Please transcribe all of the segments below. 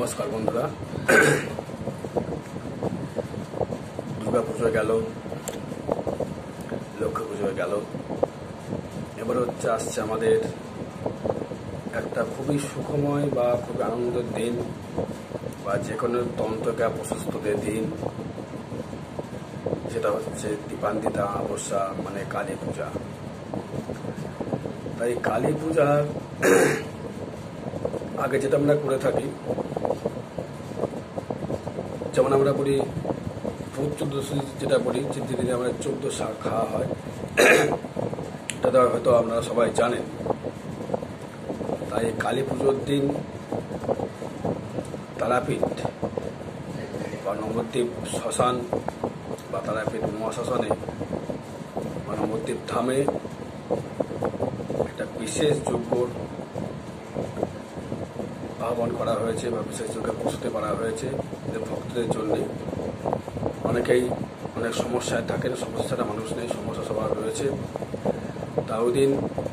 নমস্কার বন্ধুরা। দুর্গা পুজো গেল, লক্ষ্মী পুজো গেল, এবার আসছে আমাদের একটা খুবই সুখময় বা খুবই আনন্দের দিন, বা যে কোনো তন্ত্রকা প্রশস্তদের দিন, সেটা হচ্ছে দীপান্বিতা অমাবস্যা, মানে কালী পূজা। তাই কালী পূজা আগে যেটা আমরা করে থাকি, যেমন আমরা বলি ভূত চতুর্দশী, যেটা বলি যে দিনে আমরা 14 শাক খাওয়া হয়, এটা হয়তো আপনারা সবাই জানেন। তাই কালী পুজোর দিন তারাপীঠ বা নবদ্বীপ শ্মশান বা তারাপীঠ মহাশ্মশানে বা নবদ্বীপ ধামে একটা বিশেষ যজ্ঞর আহ্বান করা হয়েছে বা বিশেষ যজ্ঞের প্রস্তুতি করা হয়েছে ভক্তদের জন্য। অনেকেই অনেক সমস্যায় থাকেন, সমস্যাটা মানুষ নেই, সমস্যা সবার রয়েছে। তা ওই দিন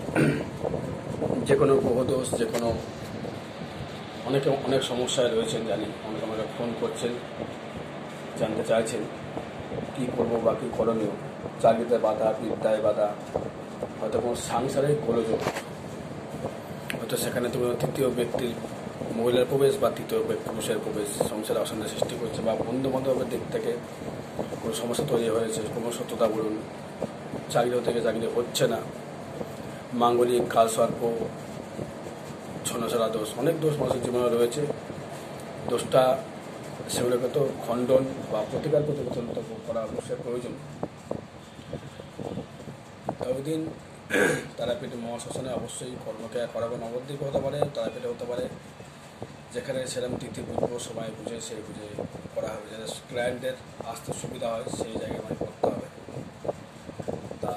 যে কোনো গ্রহদোষ, যে কোনো অনেকে অনেক সমস্যায় রয়েছেন জানি, অনেকে আমাকে ফোন করছেন, জানতে চাইছেন কী করবো বা কী করণীয়। চাকরিতে বাধা, বিদ্যায় বাধা, হয়তো কোনো সাংসারিক গোলযোগ, হয়তো সেখানে তুমি তৃতীয় ব্যক্তির মহিলার প্রবেশ বা তৃতীয় পুরুষের প্রবেশ সংসারে অশান্তি সৃষ্টি করছে, বা বন্ধু বান্ধবের দিক থেকে কোনো সমস্যা তৈরি হয়েছে, কোনো সত্যতা বলুন, চাকরি থেকে চাকরি হচ্ছে না, মাঙ্গলিক কালসর্প, ছন্নছাড়া দোষ, অনেক দোষ মানুষের জীবনে রয়েছে। দোষটা সেগুলোকে তো খণ্ডন বা প্রতিকার প্রতিপতন্ত করা অবশ্যই প্রয়োজন। ওই দিন তারাপীঠ মহাশ্মশানে অবশ্যই কর্মক্রিয়া করাবো। নবদ্বীপে হতে পারে, তারাপীঠে হতে পারে, যেখানে সেরকম তিথি বুঝবো, সময় বুঝে সেই বুঝে করা হবে, যাতে ক্লায়েন্টের আসতে সুবিধা হয় সেই জায়গায় আমায় করতে হবে। তা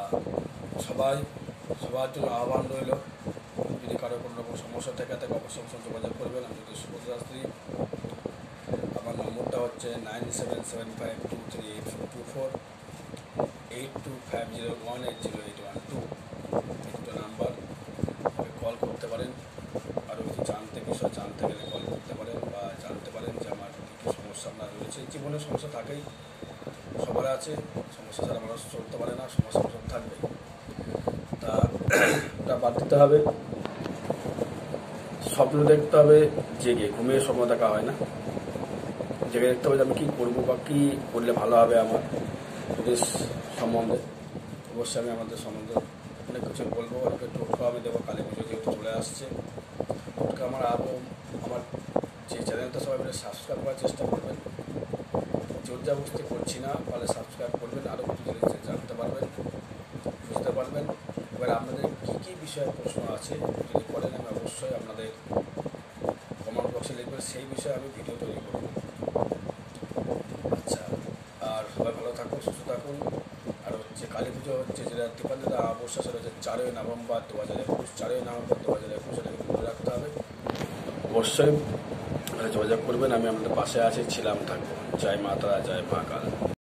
সবার জন্য আহ্বান রইল, যদি কারো কোনো রকম সমস্যা থেকে থাকে অবশ্যই যোগাযোগ করবেন। আমি যদি সুব্রত শাস্ত্রী, আমার নম্বরটা হচ্ছে 9775238424, 8250180812, এই দুটো নাম্বার কল করতে পারেন। আরও কিছু বিষয় জানতে গেলে কল করতে পারেন, বা জানতে পারেন যে আমার কী সমস্যা আপনার রয়েছে। জীবনে সমস্যা থাকেই, সবার আছে, সমস্যা ছাড়া মানুষ চলতে পারে না, সমস্যা সব থাকবে। তা ওটা বাদ দিতে হবে। স্বপ্ন দেখতে হবে জেগে, ঘুমিয়ে স্বপ্ন দেখা হয় না। জেগে দেখতে হবে যে আমি কী করবো বা কী করলে ভালো হবে আমার দেশ সম্বন্ধে। অবশ্যই আমি আমাদের সম্বন্ধে অনেক কিছু বলবো, অনেক টোটকা আমি দেবো। কালী পুজো যেহেতু চলে আসছে, টোটকা আমার যে চ্যানেলটা সবাই মিলে সাবস্ক্রাইব করার চেষ্টা করবেন। জোরজাবস্তি করছি না, তাহলে সাবস্ক্রাইব করবেন, আরও কিছু জিনিস জানতে পারবেন, বুঝতে পারবেন। এবার আপনাদের কী বিষয়ে প্রশ্ন আছে যদি করেন, আমি অবশ্যই আপনাদের কমেন্ট বক্সে লিখবেন, সেই বিষয়ে আমি ভিডিও তৈরি করব। আচ্ছা, আর সবাই ভালো থাকুন, সুস্থ থাকুন। আর হচ্ছে কালী পুজো হচ্ছে যেটা দীপান্বিতা অমাবস্যা, সেটা হচ্ছে 4ই নভেম্বর 2021। 4ই নভেম্বর 2021 এটাকে মনে রাখতে হবে। অবশ্যই যোগাযোগ করবেন, আমি আপনাদের পাশে আছি, ছিলাম, থাকবো। জয় মা তারা, জয় মা কাল।